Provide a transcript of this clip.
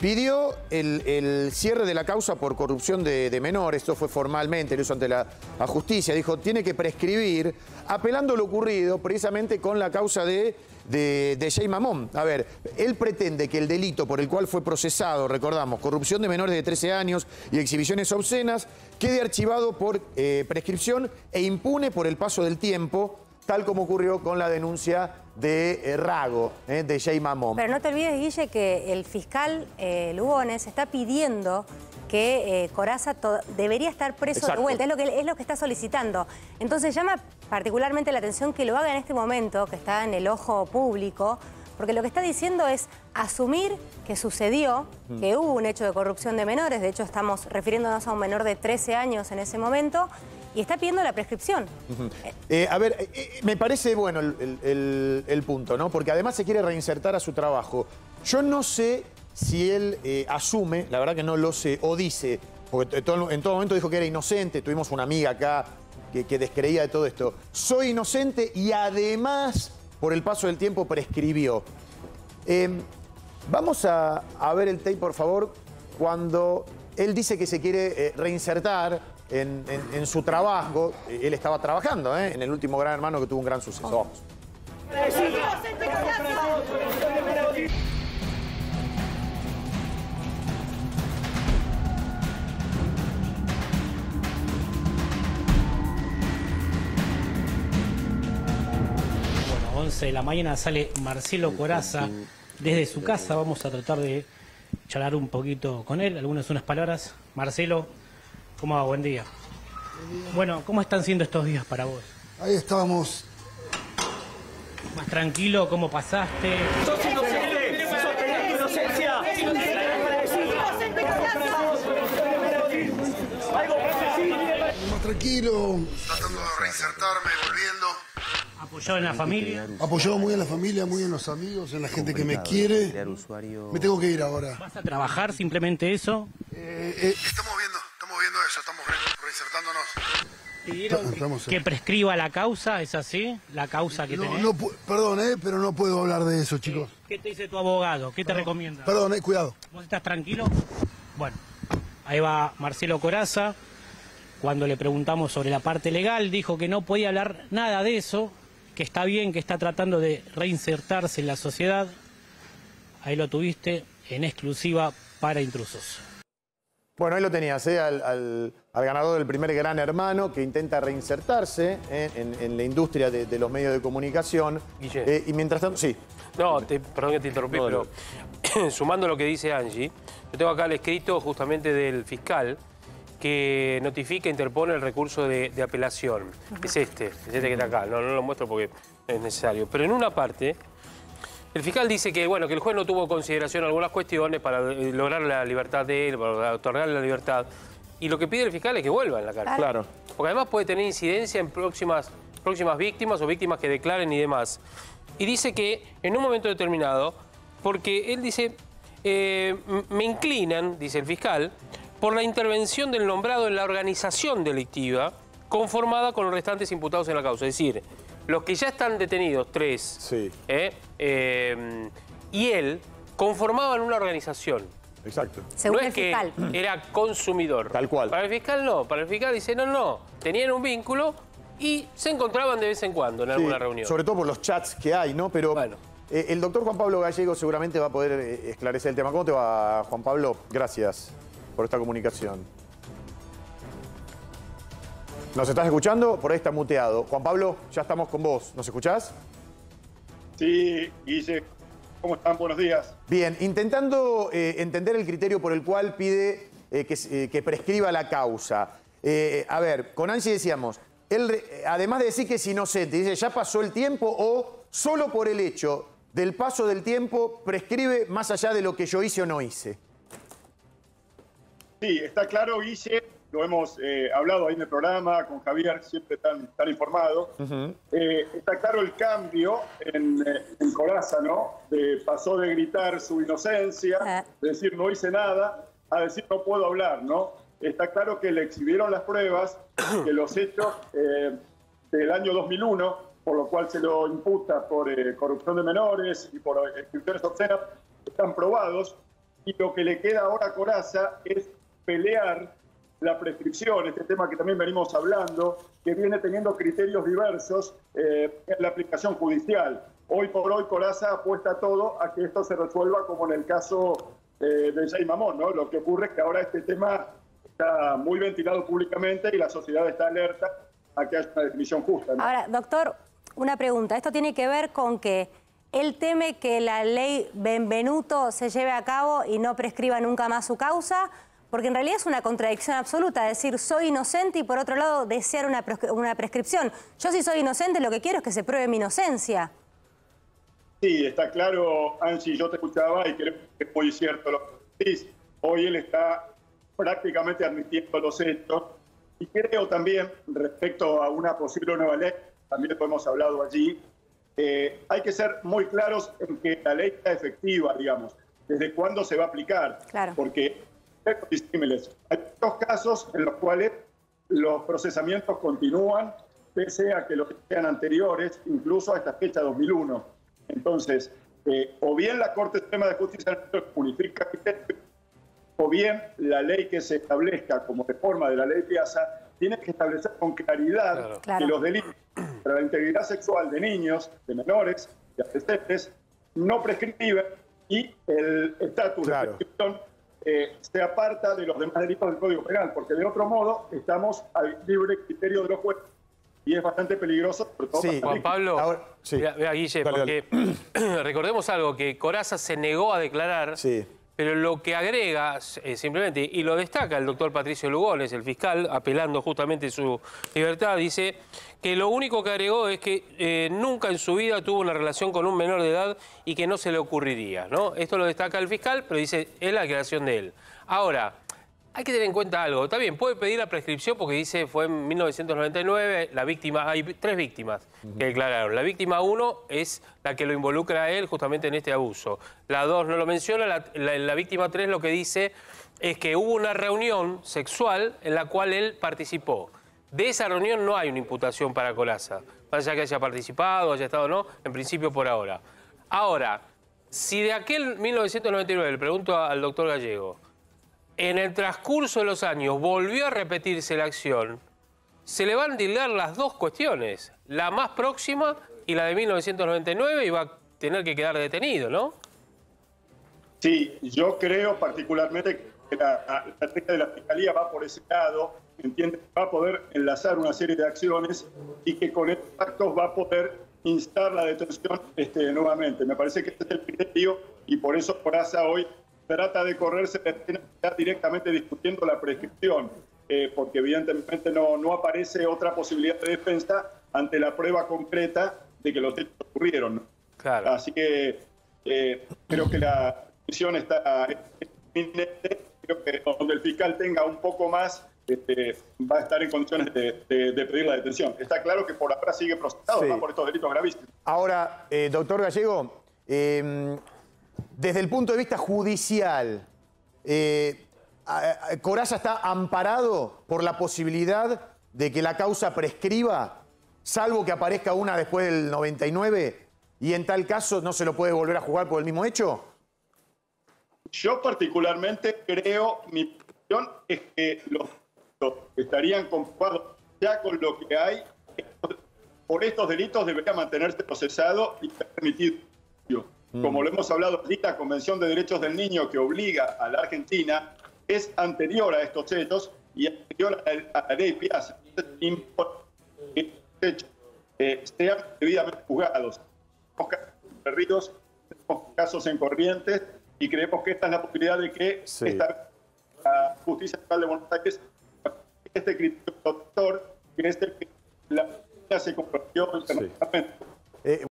pidió el cierre de la causa por corrupción de menores. Esto fue formalmente, lo hizo ante la justicia. Dijo, tiene que prescribir, apelando a lo ocurrido precisamente con la causa de Jay Mamón. A ver, él pretende que el delito por el cual fue procesado, recordamos, corrupción de menores de 13 años y exhibiciones obscenas, quede archivado por prescripción e impune por el paso del tiempo, tal como ocurrió con la denuncia de Rago, de Jay Mamón. Pero no te olvides, Guille, que el fiscal Lugones está pidiendo que Corazza debería estar preso. Exacto. De vuelta, es lo que está solicitando. Entonces llama particularmente la atención que lo haga en este momento, que está en el ojo público, porque lo que está diciendo es asumir que sucedió, que hubo un hecho de corrupción de menores. De hecho, estamos refiriéndonos a un menor de 13 años en ese momento, y está pidiendo la prescripción. A ver, me parece bueno el punto, ¿no? Porque además se quiere reinsertar a su trabajo. Yo no sé si él asume, la verdad que no lo sé, o dice, porque en todo momento dijo que era inocente. Tuvimos una amiga acá que descreía de todo esto. Soy inocente y además, por el paso del tiempo, prescribió. Vamos a ver el tape, por favor, cuando él dice que se quiere reinsertar en su trabajo. Él estaba trabajando en el último Gran Hermano, que tuvo un gran suceso. Vamos. Bueno, 11 de la mañana sale Marcelo Corazza desde su casa. Vamos a tratar de charlar un poquito con él, unas palabras. Marcelo, ¿cómo va? Buen día. Bueno, ¿cómo están siendo estos días para vos? Ahí estábamos. ¿Más tranquilo? ¿Cómo pasaste? ¡Sos inocente! ¡Sostenés tu inocencia! Más tranquilo, tratando de reinsertarme, volviendo. ¿Apoyado en la familia? Apoyado muy en la familia, muy en los amigos, en la gente que me quiere. Me tengo que ir ahora. ¿Vas a trabajar simplemente eso? Estamos viendo eso, estamos reinsertándonos. ¿Pidieron que prescriba la causa? ¿Es así? ¿La causa que tenés? Perdón, pero no puedo hablar de eso, chicos. ¿Qué te dice tu abogado? ¿Qué te recomienda? Perdón, cuidado. ¿Vos estás tranquilo? Bueno, ahí va Marcelo Corazza. Cuando le preguntamos sobre la parte legal, dijo que no podía hablar nada de eso, que está bien, que está tratando de reinsertarse en la sociedad. Ahí lo tuviste en exclusiva para Intrusos. Bueno, ahí lo tenías, al ganador del primer Gran Hermano, que intenta reinsertarse en la industria de los medios de comunicación. Guille. Y mientras tanto, sí. No, perdón que te interrumpí, pero sumando lo que dice Angie, yo tengo acá el escrito justamente del fiscal que notifica e interpone el recurso de apelación. Es este que está acá. No lo muestro porque es necesario. Pero en una parte, el fiscal dice que, bueno, que el juez no tuvo en consideración algunas cuestiones para lograr la libertad de él, para otorgarle la libertad. Y lo que pide el fiscal es que vuelva en la cárcel. Claro. Porque además puede tener incidencia en próximas víctimas o víctimas que declaren y demás. Y dice que en un momento determinado, porque él dice, me inclinan, dice el fiscal, por la intervención del nombrado en la organización delictiva conformada con los restantes imputados en la causa. Es decir, los que ya están detenidos, 3, sí. Y él conformaban una organización. Exacto. Según no el es que fiscal. era consumidor. Tal cual. Para el fiscal no. Para el fiscal dice, no. Tenían un vínculo y se encontraban de vez en cuando en alguna reunión. Sobre todo por los chats que hay, ¿no? Pero bueno. El doctor Juan Pablo Gallego seguramente va a poder esclarecer el tema. ¿Cómo te va, Juan Pablo? Gracias por esta comunicación. ¿Nos estás escuchando? Por ahí está muteado. Juan Pablo, ya estamos con vos. ¿Nos escuchás? Sí, Guille. ¿Cómo están? Buenos días. Bien, intentando entender el criterio por el cual pide que prescriba la causa. A ver, con Angie decíamos, él, además de decir que es inocente, dice, ¿ya pasó el tiempo o solo por el hecho del paso del tiempo prescribe más allá de lo que yo hice o no hice? Sí, está claro, Guille, lo hemos hablado ahí en el programa con Javier, siempre tan informado. Está claro el cambio en Corazza, ¿no? Pasó de gritar su inocencia, de decir no hice nada, a decir no puedo hablar, ¿no? Está claro que le exhibieron las pruebas, que los hechos del año 2001, por lo cual se lo imputa por corrupción de menores y por exhibiciones obscenas, están probados. y lo que le queda ahora a Corazza es pelear la prescripción, este tema que también venimos hablando, que viene teniendo criterios diversos en la aplicación judicial. Hoy por hoy Corazza apuesta todo a que esto se resuelva como en el caso de Jay Mamón, ¿no? Lo que ocurre es que ahora este tema está muy ventilado públicamente y la sociedad está alerta a que haya una definición justa, ¿no? Ahora, doctor, una pregunta. Esto tiene que ver con que él teme que la ley Benvenuto se lleve a cabo y no prescriba nunca más su causa, porque en realidad es una contradicción absoluta, decir soy inocente y por otro lado desear una prescripción. Yo si soy inocente lo que quiero es que se pruebe mi inocencia. Sí, está claro, Angie, yo te escuchaba y creo que es muy cierto lo que decís. Hoy él está prácticamente admitiendo los hechos y creo también, respecto a una posible nueva ley, también lo hemos hablado allí, hay que ser muy claros en que la ley sea efectiva, digamos, desde cuándo se va a aplicar. Claro. Porque hay dos casos en los cuales los procesamientos continúan, pese a que los sean anteriores, incluso a esta fecha 2001. Entonces, o bien la Corte Suprema de Justicia unifica criterios, o bien la ley que se establezca como reforma de la ley Piazza tiene que establecer con claridad que los delitos contra la integridad sexual de niños, de menores, de adolescentes, no prescriben y el estatus de prescripción se aparta de los demás delitos del Código Penal, porque de otro modo estamos al libre criterio de los jueces y es bastante peligroso. Sobre todo Juan Pablo, ahora, vea, Guille, porque recordemos algo, que Corazza se negó a declarar, pero lo que agrega simplemente, y lo destaca el doctor Patricio Lugones, el fiscal, apelando justamente su libertad, dice que lo único que agregó es que nunca en su vida tuvo una relación con un menor de edad y que no se le ocurriría, ¿no? Esto lo destaca el fiscal, pero dice, es la declaración de él. Ahora, hay que tener en cuenta algo. Está bien, puede pedir la prescripción porque dice fue en 1999, la víctima, hay 3 víctimas que declararon. La víctima 1 es la que lo involucra a él justamente en este abuso. La 2 no lo menciona, la víctima 3 lo que dice es que hubo una reunión sexual en la cual él participó. De esa reunión no hay una imputación para Corazza. Más allá que haya participado, haya estado o no, en principio por ahora. Ahora, si de aquel 1999, le pregunto al doctor Gallego, en el transcurso de los años volvió a repetirse la acción, se le van a tildar las dos cuestiones, la más próxima y la de 1999, y va a tener que quedar detenido, ¿no? Sí, yo creo particularmente que la estrategia de la Fiscalía va por ese lado, entiende que va a poder enlazar una serie de acciones y que con estos actos va a poder instar la detención nuevamente. Me parece que este es el criterio y por eso Corazza hoy trata de correrse directamente discutiendo la prescripción, porque evidentemente no aparece otra posibilidad de defensa ante la prueba concreta de que los hechos ocurrieron, ¿no? Claro. Así que creo que la decisión está inminente. Creo que donde el fiscal tenga un poco más, va a estar en condiciones de pedir la detención. Está claro que por ahora sigue procesado, ¿no?, por estos delitos gravísimos. Ahora, doctor Gallego, desde el punto de vista judicial, ¿Corazza está amparado por la posibilidad de que la causa prescriba, salvo que aparezca una después del 99, y en tal caso no se lo puede volver a jugar por el mismo hecho? Yo particularmente creo, mi opinión es que los estarían comprobados ya con lo que hay. Por estos delitos debería mantenerse procesado y permitido. Como lo hemos hablado, la Convención de Derechos del Niño que obliga a la Argentina es anterior a estos hechos y anterior a la ley Piazza. Es importante que estos hechos sean debidamente juzgados. Tenemos casos perdidos, tenemos casos en Corrientes y creemos que esta es la posibilidad de que la Justicia Federal de Buenos Aires este criterio doctor, que es el que la se comprometió internacionalmente.